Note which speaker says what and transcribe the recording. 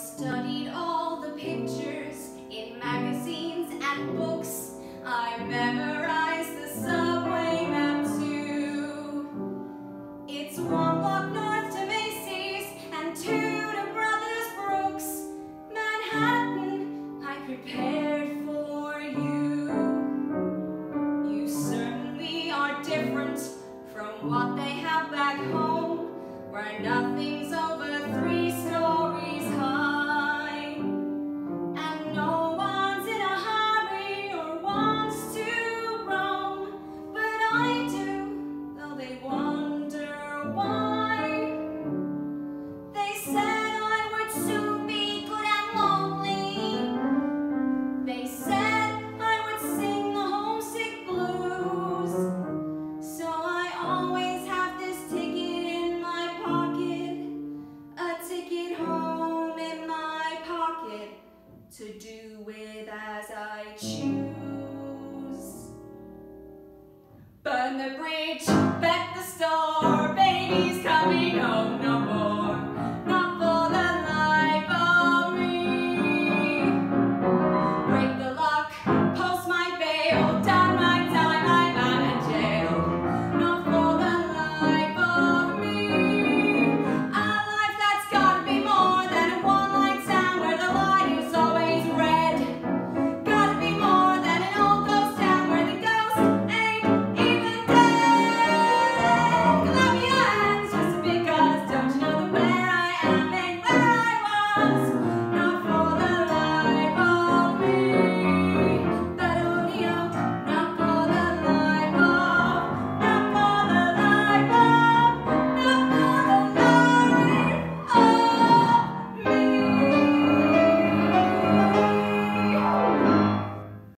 Speaker 1: studied all the pictures in magazines and books. I memorized the subway map too. It's 1 block north to Macy's and 2 to Brothers Brooks. Manhattan, I prepared for you. You certainly are different from what they have back home, where nothing's over 3